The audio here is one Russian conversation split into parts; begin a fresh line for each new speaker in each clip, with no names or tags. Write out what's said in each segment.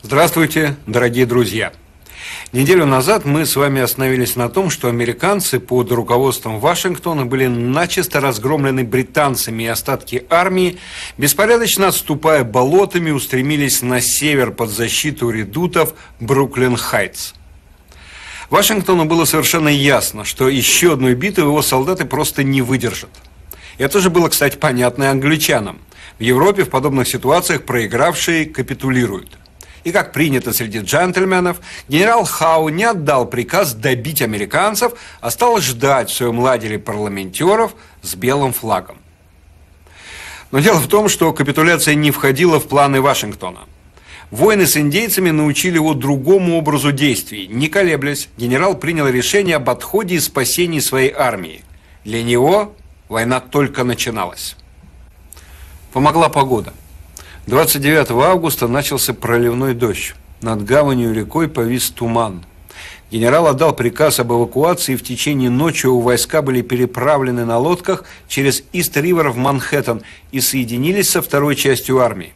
Здравствуйте, дорогие друзья! Неделю назад мы с вами остановились на том, что американцы под руководством Вашингтона были начисто разгромлены британцами, и остатки армии, беспорядочно отступая болотами, устремились на север под защиту редутов Бруклин-Хайтс. Вашингтону было совершенно ясно, что еще одной битвы его солдаты просто не выдержат. Это же было, кстати, понятно и англичанам. В Европе в подобных ситуациях проигравшие капитулируют. И как принято среди джентльменов, генерал Хау не отдал приказ добить американцев, а стал ждать в своем лагере парламентеров с белым флагом. Но дело в том, что капитуляция не входила в планы Вашингтона. Войны с индейцами научили его другому образу действий. Не колеблясь, генерал принял решение об отходе и спасении своей армии. Для него война только начиналась. Помогла погода. 29 августа начался проливной дождь. Над гаванью и рекой повис туман. Генерал отдал приказ об эвакуации, и в течение ночи его войска были переправлены на лодках через Ист-Ривер в Манхэттен и соединились со второй частью армии.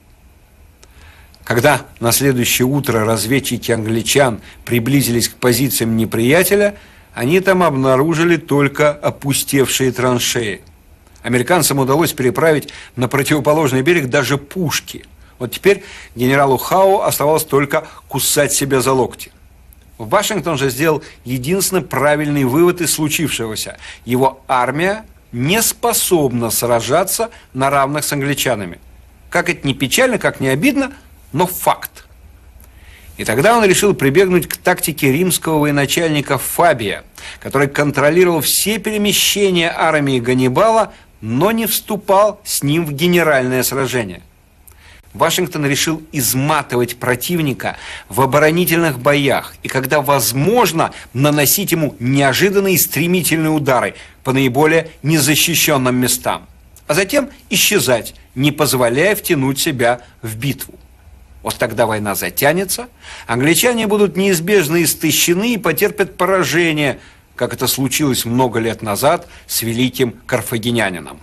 Когда на следующее утро разведчики англичан приблизились к позициям неприятеля, они там обнаружили только опустевшие траншеи. Американцам удалось переправить на противоположный берег даже пушки. Вот теперь генералу Хау оставалось только кусать себя за локти. Вашингтон же сделал единственно правильный вывод из случившегося. Его армия не способна сражаться на равных с англичанами. Как это ни печально, как ни обидно, но факт. И тогда он решил прибегнуть к тактике римского военачальника Фабия, который контролировал все перемещения армии Ганнибала, но не вступал с ним в генеральное сражение. Вашингтон решил изматывать противника в оборонительных боях и, когда возможно, наносить ему неожиданные стремительные удары по наиболее незащищенным местам, а затем исчезать, не позволяя втянуть себя в битву. Вот тогда война затянется, англичане будут неизбежно истощены и потерпят поражение, как это случилось много лет назад с великим карфагенянином.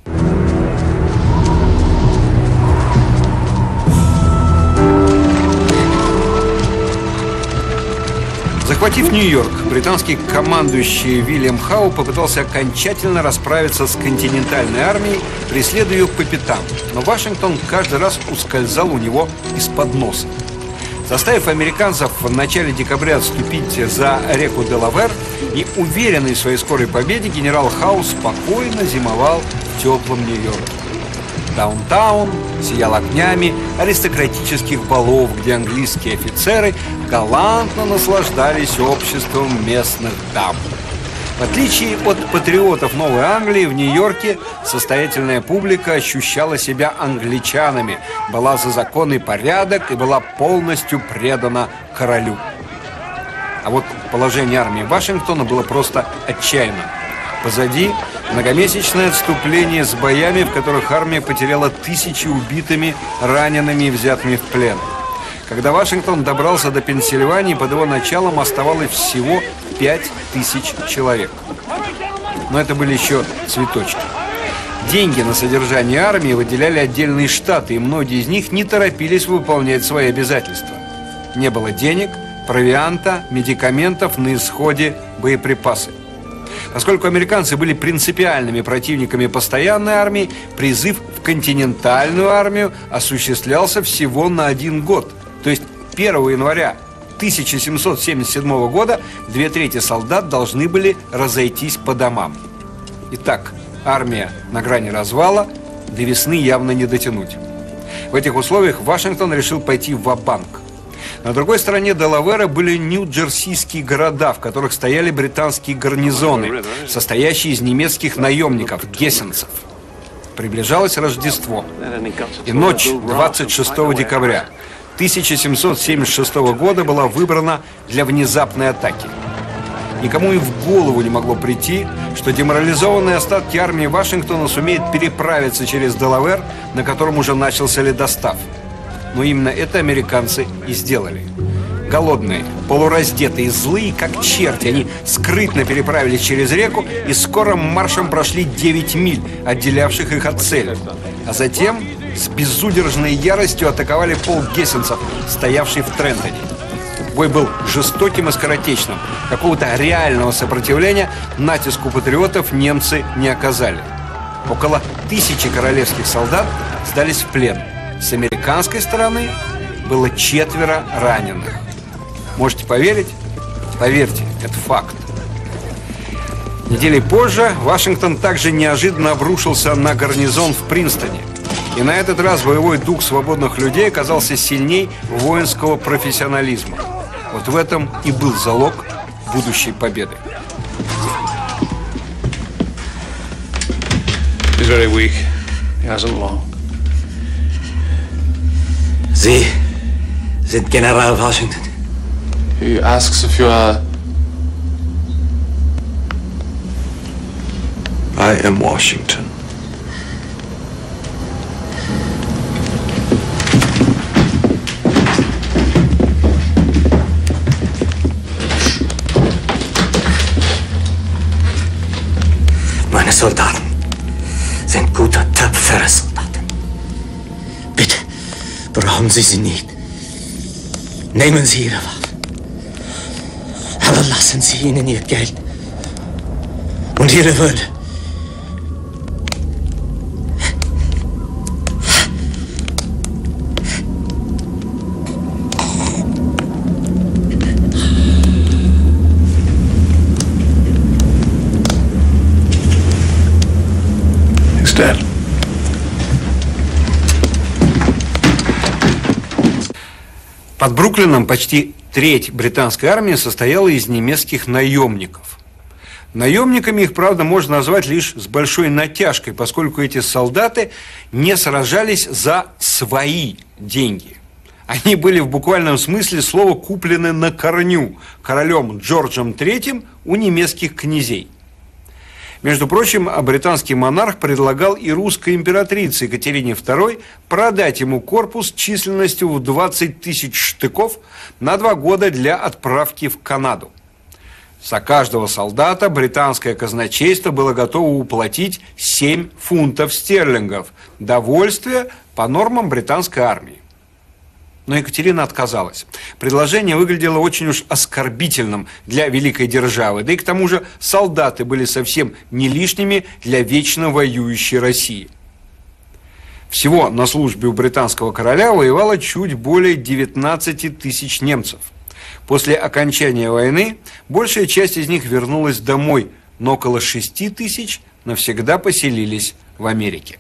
Захватив Нью-Йорк, британский командующий Вильям Хау попытался окончательно расправиться с континентальной армией, преследуя ее по пятам. Но Вашингтон каждый раз ускользал у него из-под носа. Заставив американцев в начале декабря отступить за реку Делавэр и уверенный в своей скорой победе, генерал Хау спокойно зимовал в теплом Нью-Йорке. Даунтаун сиял огнями аристократических балов, где английские офицеры галантно наслаждались обществом местных дам. В отличие от патриотов Новой Англии, в Нью-Йорке состоятельная публика ощущала себя англичанами, была за закон и порядок и была полностью предана королю. А вот положение армии Вашингтона было просто отчаянным. Позади многомесячное отступление с боями, в которых армия потеряла тысячи убитыми, ранеными и взятыми в плен. Когда Вашингтон добрался до Пенсильвании, под его началом оставалось всего 5000 человек. Но это были еще цветочки. Деньги на содержание армии выделяли отдельные штаты, и многие из них не торопились выполнять свои обязательства. Не было денег, провианта, медикаментов, на исходе боеприпасы. Поскольку американцы были принципиальными противниками постоянной армии, призыв в континентальную армию осуществлялся всего на 1 год. То есть 1 января 1777 года 2/3 солдат должны были разойтись по домам. Итак, армия на грани развала, до весны явно не дотянуть. В этих условиях Вашингтон решил пойти ва-банк. На другой стороне Делавэра были нью-джерсийские города, в которых стояли британские гарнизоны, состоящие из немецких наемников, гессенцев. Приближалось Рождество, и ночь 26 декабря 1776 года была выбрана для внезапной атаки. Никому и в голову не могло прийти, что деморализованные остатки армии Вашингтона сумеют переправиться через Делавэр, на котором уже начался ледостав. Но именно это американцы и сделали. Голодные, полураздетые, злые, как черти, они скрытно переправились через реку и скорым маршем прошли 9 миль, отделявших их от цели. А затем с безудержной яростью атаковали полк гессенцев, стоявший в Трентоне. Бой был жестоким и скоротечным. Какого-то реального сопротивления натиску патриотов немцы не оказали. Около 1000 королевских солдат сдались в плен. С американской стороны было 4 раненых. Можете поверить? Поверьте, это факт. Недели позже Вашингтон также неожиданно обрушился на гарнизон в Принстоне. И на этот раз боевой дух свободных людей оказался сильней воинского профессионализма. Вот в этом и был залог будущей победы.
He's very weak. He hasn't long.
Sie sind General Washington.
He asks if you are...
I am Washington.
Meine Soldaten sind gute, tapfere Soldaten. Bitte, brauchen Sie sie nicht. Nehmen Sie Ihre Waffen. Aber lassen Sie ihnen ihr Geld und ihre Würde.
He's dead.
Под Бруклином почти треть британской армии состояла из немецких наемников. Наемниками их, правда, можно назвать лишь с большой натяжкой, поскольку эти солдаты не сражались за свои деньги. Они были в буквальном смысле слова куплены на корню королем Джорджем III у немецких князей. Между прочим, британский монарх предлагал и русской императрице Екатерине II продать ему корпус численностью в 20 тысяч штыков на 2 года для отправки в Канаду. За каждого солдата британское казначейство было готово уплатить 7 фунтов стерлингов – довольствие по нормам британской армии. Но Екатерина отказалась. Предложение выглядело очень уж оскорбительным для великой державы, да и к тому же солдаты были совсем не лишними для вечно воюющей России. Всего на службе у британского короля воевало чуть более 19 тысяч немцев. После окончания войны большая часть из них вернулась домой, но около 6 тысяч навсегда поселились в Америке.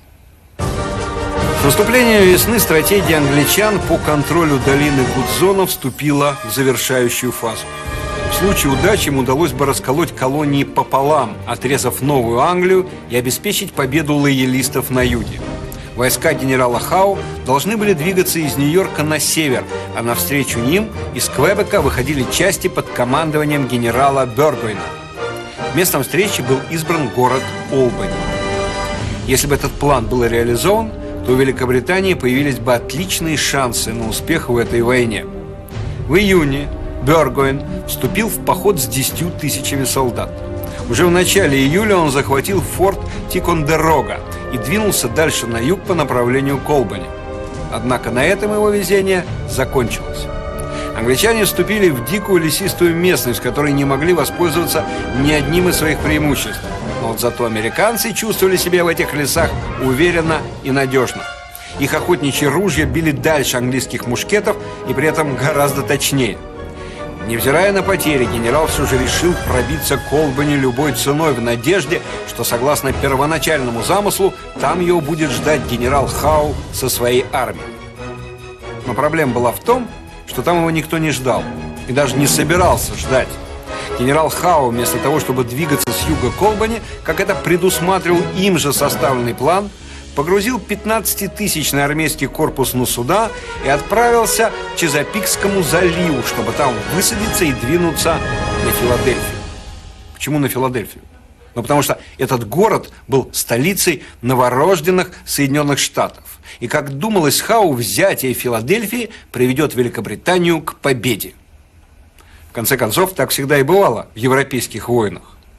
С наступлением весны стратегия англичан по контролю долины Гудзона вступила в завершающую фазу. В случае удачи им удалось бы расколоть колонии пополам, отрезав Новую Англию и обеспечить победу лоялистов на юге. Войска генерала Хау должны были двигаться из Нью-Йорка на север, а навстречу ним из Квебека выходили части под командованием генерала Бёргойна. Местом встречи был избран город Олбани. Если бы этот план был реализован, то у Великобритании появились бы отличные шансы на успех в этой войне. В июне Бёргойн вступил в поход с 10 тысячами солдат. Уже в начале июля он захватил форт Тикондерога и двинулся дальше на юг по направлению к Олбани. Однако на этом его везение закончилось. Англичане вступили в дикую лесистую местность, в которой не могли воспользоваться ни одним из своих преимуществ. Но вот зато американцы чувствовали себя в этих лесах уверенно и надежно. Их охотничьи ружья били дальше английских мушкетов и при этом гораздо точнее. Невзирая на потери, генерал все же решил пробиться к Олбани любой ценой в надежде, что, согласно первоначальному замыслу, там его будет ждать генерал Хау со своей армией. Но проблема была в том, что там его никто не ждал и даже не собирался ждать. Генерал Хау, вместо того, чтобы двигаться с юга к Олбани, как это предусматривал им же составленный план, погрузил 15-тысячный армейский корпус на суда и отправился к Чезапикскому заливу, чтобы там высадиться и двинуться на Филадельфию. Почему на Филадельфию? Ну, потому что этот город был столицей новорожденных Соединенных Штатов. И, как думалось Хау, взятие Филадельфии приведет Великобританию к победе. В конце концов, так всегда и бывало в европейских войнах.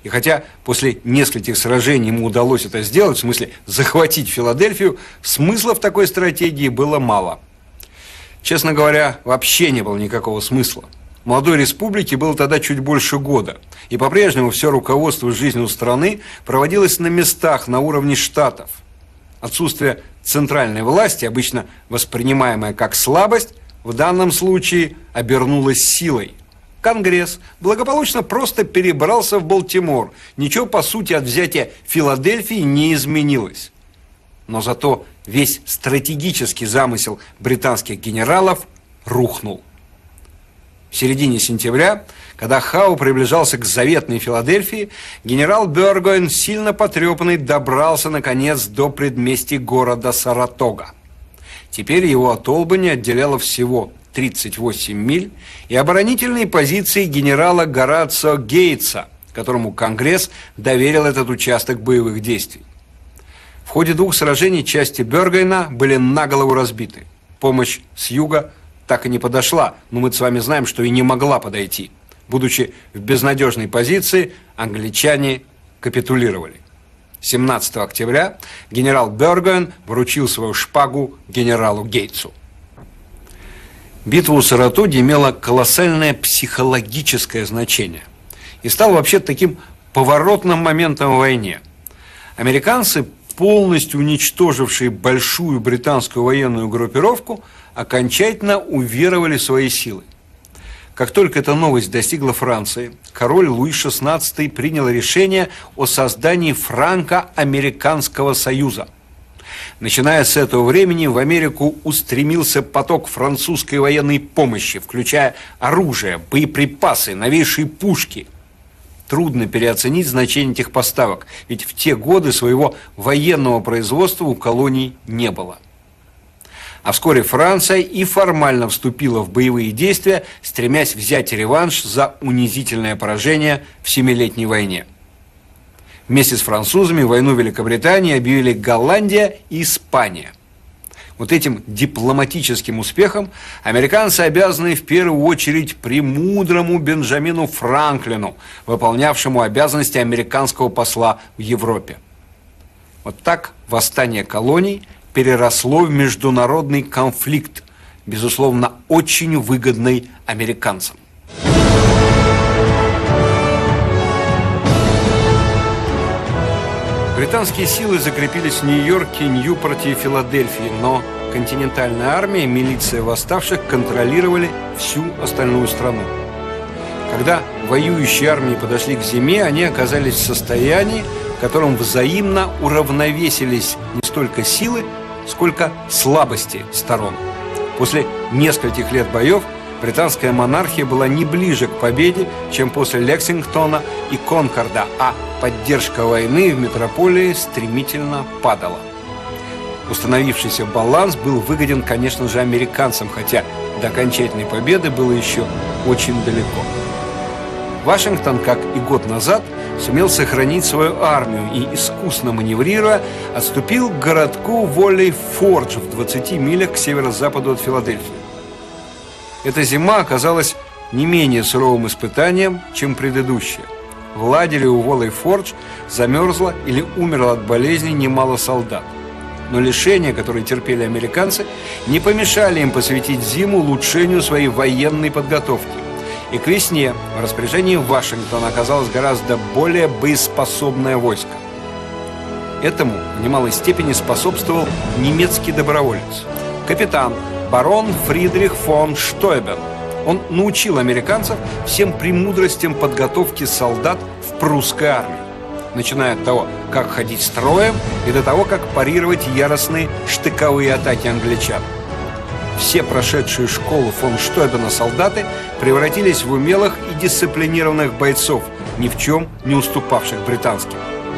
И хотя после нескольких сражений ему удалось это сделать, в смысле захватить Филадельфию, смысла в такой стратегии было мало. Честно говоря, вообще не было никакого смысла. Молодой республике было тогда чуть больше года, и по-прежнему все руководство жизнью страны проводилось на местах на уровне штатов. Отсутствие центральной власти, обычно воспринимаемое как слабость, в данном случае обернулось силой. Конгресс благополучно просто перебрался в Балтимор. Ничего, по сути, от взятия Филадельфии не изменилось. Но зато весь стратегический замысел британских генералов рухнул. В середине сентября, когда Хау приближался к заветной Филадельфии, генерал Бёргоин, сильно потрепанный, добрался, наконец, до предместий города Саратога. Теперь его от Олбани отделяло всего 38 миль, и оборонительные позиции генерала Горацио Гейтса, которому Конгресс доверил этот участок боевых действий. В ходе 2 сражений части Бёргоина были наголову разбиты. Помощь с юга так и не подошла, но мы с вами знаем, что и не могла подойти. Будучи в безнадежной позиции, англичане капитулировали. 17 октября генерал Бёргоин вручил свою шпагу генералу Гейтсу. Битва у Саратоги имела колоссальное психологическое значение и стала вообще таким поворотным моментом в войне. Американцы, полностью уничтожившие большую британскую военную группировку, окончательно уверовали в свои силы. Как только эта новость достигла Франции, король Луи XVI принял решение о создании франко-американского союза. Начиная с этого времени в Америку устремился поток французской военной помощи, включая оружие, боеприпасы, новейшие пушки. Трудно переоценить значение этих поставок, ведь в те годы своего военного производства у колоний не было. А вскоре Франция и формально вступила в боевые действия, стремясь взять реванш за унизительное поражение в Семилетней войне. Вместе с французами войну Великобритании объявили Голландия и Испания. Вот этим дипломатическим успехом американцы обязаны в первую очередь премудрому Бенджамину Франклину, выполнявшему обязанности американского посла в Европе. Вот так восстание колоний переросло в международный конфликт, безусловно, очень выгодный американцам. Британские силы закрепились в Нью-Йорке, Ньюпорте и Филадельфии, но континентальная армия и милиция восставших контролировали всю остальную страну. Когда воюющие армии подошли к зиме, они оказались в состоянии, в котором взаимно уравновесились не столько силы, сколько слабости сторон. После нескольких лет боев британская монархия была не ближе к победе, чем после Лексингтона и Конкорда, а поддержка войны в метрополии стремительно падала. Установившийся баланс был выгоден, конечно же, американцам, хотя до окончательной победы было еще очень далеко. Вашингтон, как и год назад, сумел сохранить свою армию и, искусно маневрируя, отступил к городку Волей-Фордж в 20 милях к северо-западу от Филадельфии. Эта зима оказалась не менее суровым испытанием, чем предыдущая. В лагере у Волей-Фордж замерзло или умерло от болезни немало солдат. Но лишения, которые терпели американцы, не помешали им посвятить зиму улучшению своей военной подготовки. И к весне в распоряжении Вашингтона оказалось гораздо более боеспособное войско. Этому в немалой степени способствовал немецкий доброволец, капитан барон Фридрих фон Штойбен. Он научил американцев всем премудростям подготовки солдат в прусской армии, начиная от того, как ходить строем, и до того, как парировать яростные штыковые атаки англичан. Все прошедшие школу фон Штойбена солдаты превратились в умелых и дисциплинированных бойцов, ни в чем не уступавших британским.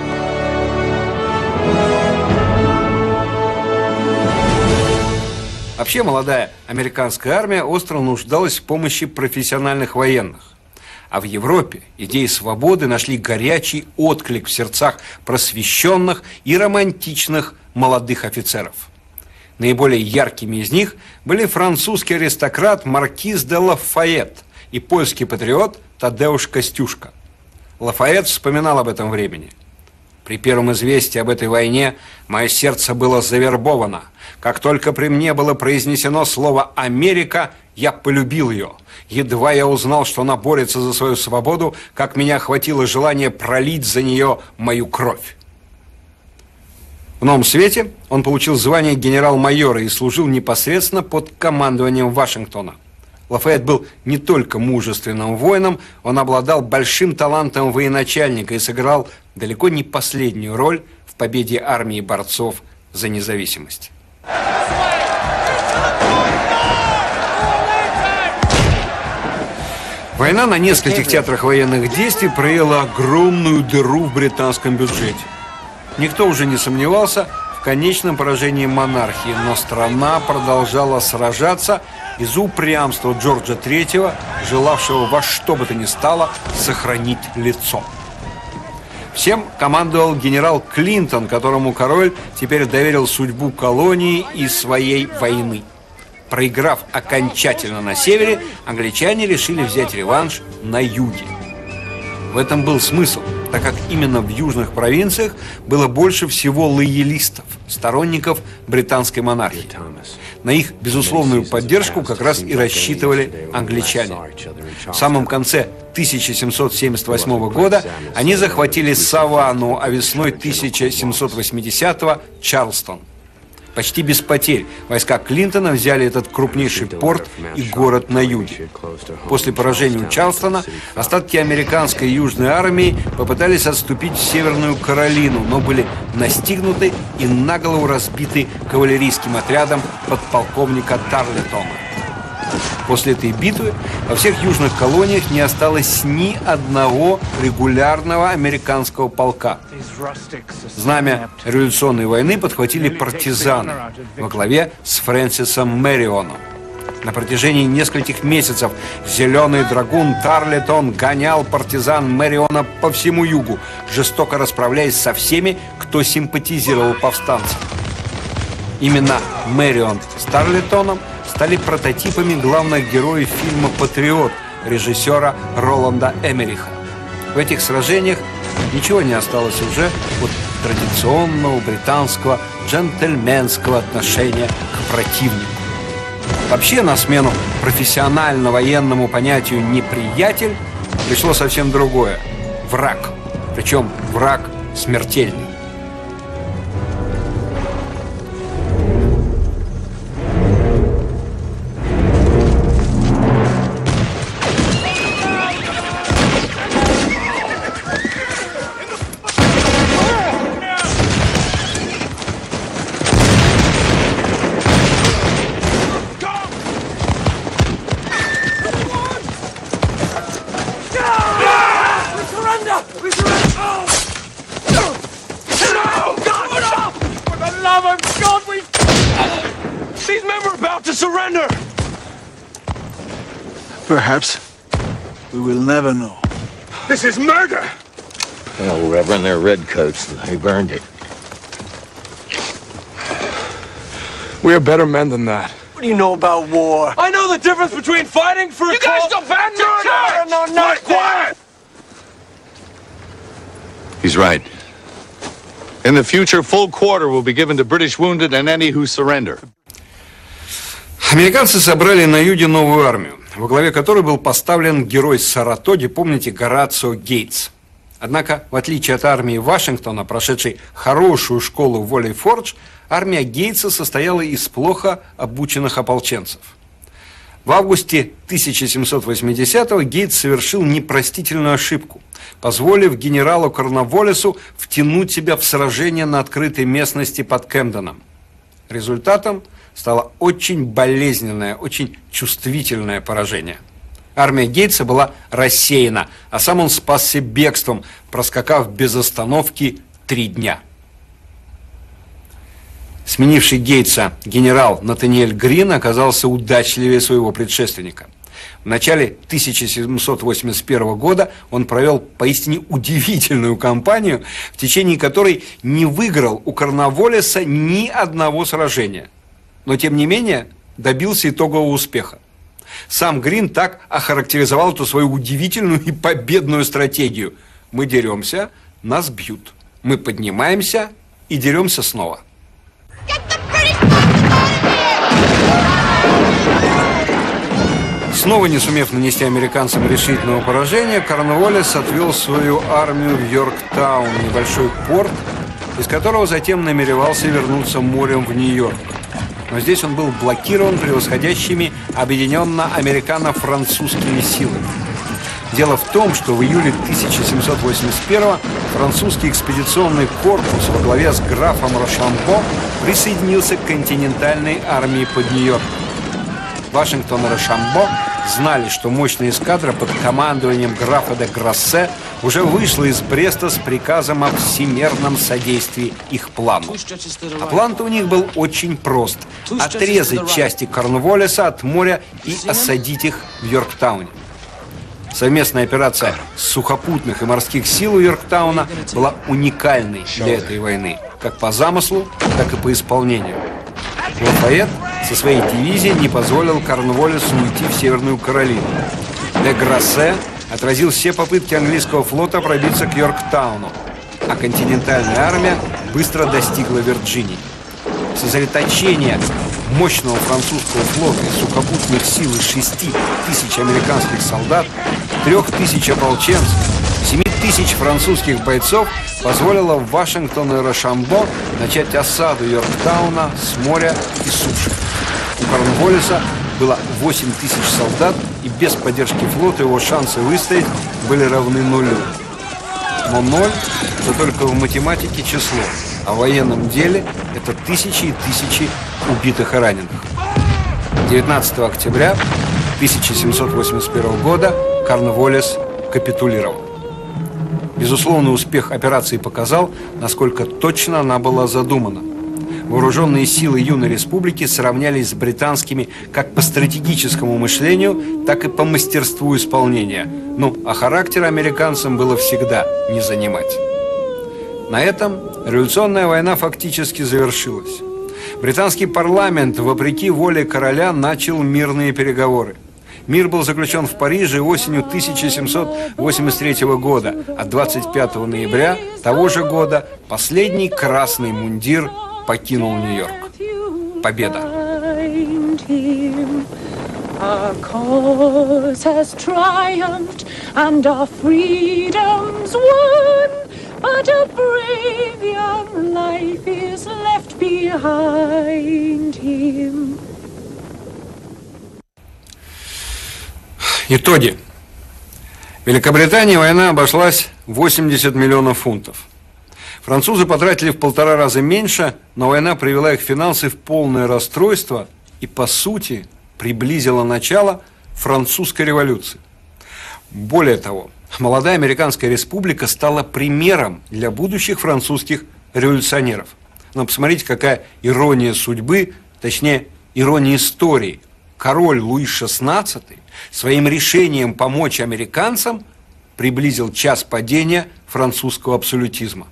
Вообще молодая американская армия остро нуждалась в помощи профессиональных военных. А в Европе идеи свободы нашли горячий отклик в сердцах просвещенных и романтичных молодых офицеров. Наиболее яркими из них были французский аристократ маркиз де Лафайет и польский патриот Тадеуш Костюшка. Лафайет вспоминал об этом времени. При первом известии об этой войне мое сердце было завербовано. Как только при мне было произнесено слово «Америка», я полюбил ее. Едва я узнал, что она борется за свою свободу, как меня охватило желание пролить за нее мою кровь. В Новом Свете он получил звание генерал-майора и служил непосредственно под командованием Вашингтона. Лафайет был не только мужественным воином, он обладал большим талантом военачальника и сыграл далеко не последнюю роль в победе армии борцов за независимость. Война на нескольких театрах военных действий проела огромную дыру в британском бюджете. Никто уже не сомневался в конечном поражении монархии, но страна продолжала сражаться из-за упрямства Джорджа III, желавшего во что бы то ни стало сохранить лицо. Всем командовал генерал Клинтон, которому король теперь доверил судьбу колонии и своей войны. Проиграв окончательно на севере, англичане решили взять реванш на юге. В этом был смысл, так как именно в южных провинциях было больше всего лоялистов, сторонников британской монархии. На их безусловную поддержку как раз и рассчитывали англичане. В самом конце 1778 года они захватили Саванну, а весной 1780-го – Чарльстон. Почти без потерь войска Клинтона взяли этот крупнейший порт и город на юге. После поражения у Чарльстона остатки американской южной армии попытались отступить в Северную Каролину, но были настигнуты и наголову разбиты кавалерийским отрядом подполковника Тарлетона. После этой битвы во всех южных колониях не осталось ни одного регулярного американского полка. Знамя революционной войны подхватили партизаны во главе с Фрэнсисом Мэрионом. На протяжении нескольких месяцев зеленый драгун Тарлетон гонял партизан Мэриона по всему югу, жестоко расправляясь со всеми, кто симпатизировал повстанцам. Именно Мэрион с Тарлетоном стали прототипами главных героев фильма «Патриот» режиссера Роланда Эммериха. В этих сражениях ничего не осталось уже от традиционного британского джентльменского отношения к противнику. Вообще, на смену профессионально-военному понятию «неприятель» пришло совсем другое – враг. Причем враг смертельный.
Perhaps we will never know.
This is murder!
Well, Reverend, they're redcoats. They burned it.
We are better men than that.
What do you know about war?
I know the difference between fighting for a cause... You guys abandoned the church!
No, not
quiet!
He's right. In the future, full quarter will be given to British wounded and any who surrender.
Американцы собрали на юге новую армию, во главе которой был поставлен герой Саратоги, помните, Горацио Гейтс. Однако, в отличие от армии Вашингтона, прошедшей хорошую школу в Волей-Фордж, армия Гейтса состояла из плохо обученных ополченцев. В августе 1780-го Гейтс совершил непростительную ошибку, позволив генералу Корнволлису втянуть себя в сражение на открытой местности под Кэмденом. Результатом стало очень болезненное, очень чувствительное поражение. Армия Гейтса была рассеяна, а сам он спасся бегством, проскакав без остановки 3 дня. Сменивший Гейтса генерал Натаниэль Грин оказался удачливее своего предшественника. В начале 1781 года он провел поистине удивительную кампанию, в течение которой не выиграл у Корнволлиса ни одного сражения. Но, тем не менее, добился итогового успеха. Сам Грин так охарактеризовал эту свою удивительную и победную стратегию. мы деремся, нас бьют. Мы поднимаемся и деремся снова. Снова не сумев нанести американцам решительного поражения, Корнуоллис отвел свою армию в Йорктаун, небольшой порт, из которого затем намеревался вернуться морем в Нью-Йорк. Но здесь он был блокирован превосходящими объединенно-американо-французскими силами. Дело в том, что в июле 1781-го французский экспедиционный корпус во главе с графом Рошамбо присоединился к континентальной армии под Нью-Йорком. Вашингтон и Рошамбо знали, что мощная эскадра под командованием графа де Грассе уже вышла из Бреста с приказом о всемерном содействии их плану. А план-то у них был очень прост – отрезать части Корнуоллиса от моря и осадить их в Йорктауне. Совместная операция сухопутных и морских сил у Йорктауна была уникальной для этой войны, как по замыслу, так и по исполнению. Лафайет со своей дивизией не позволил Корнуоллису уйти в Северную Каролину. Де Грассе отразил все попытки английского флота пробиться к Йорктауну, а континентальная армия быстро достигла Вирджинии. Сосредоточение мощного французского флота и сухопутных сил из 6 тысяч американских солдат, 3 тысяч ополченцев, 7 тысяч французских бойцов позволило Вашингтону и Рошамбо начать осаду Йорктауна с моря и суши. У Корнуоллиса было 8 тысяч солдат, и без поддержки флота его шансы выстоять были равны нулю. Но 0 – это только в математике число, а в военном деле это тысячи и тысячи убитых и раненых. 19 октября 1781 года Корнуоллис капитулировал. Безусловный успех операции показал, насколько точно она была задумана. Вооруженные силы юной республики сравнялись с британскими как по стратегическому мышлению, так и по мастерству исполнения. Ну, а характер американцам было всегда не занимать. На этом революционная война фактически завершилась. Британский парламент, вопреки воле короля, начал мирные переговоры. Мир был заключен в Париже осенью 1783 года, а 25 ноября того же года последний красный мундир покинул Нью-Йорк. Победа!
Our cause has triumphed and our freedom's won, but a brave young life is left behind him.
Итоги. Великобритании война обошлась в 80 миллионов фунтов. Французы потратили в 1,5 раза меньше, но война привела их финансы в полное расстройство и, по сути, приблизила начало французской революции. Более того, молодая американская республика стала примером для будущих французских революционеров. Но посмотрите, какая ирония судьбы, точнее, ирония истории. Король Луи XVI своим решением помочь американцам приблизил час падения французского абсолютизма.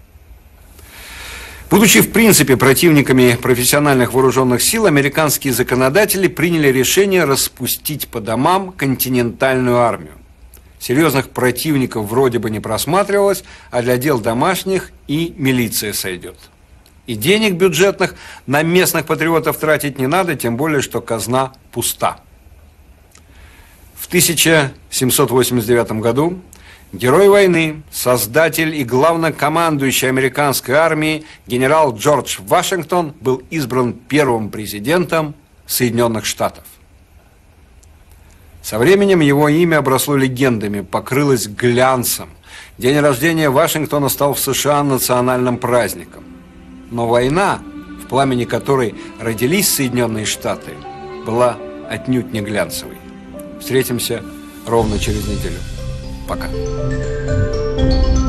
Будучи в принципе противниками профессиональных вооруженных сил, американские законодатели приняли решение распустить по домам континентальную армию. Серьезных противников вроде бы не просматривалось, а для дел домашних и милиция сойдет. И денег бюджетных на местных патриотов тратить не надо, тем более, что казна пуста. В 1789 году герой войны, создатель и главнокомандующий американской армии генерал Джордж Вашингтон был избран первым президентом Соединенных Штатов. Со временем его имя обросло легендами, покрылось глянцем. День рождения Вашингтона стал в США национальным праздником. Но война, в пламени которой родились Соединенные Штаты, была отнюдь не глянцевой. Встретимся ровно через неделю. Пока.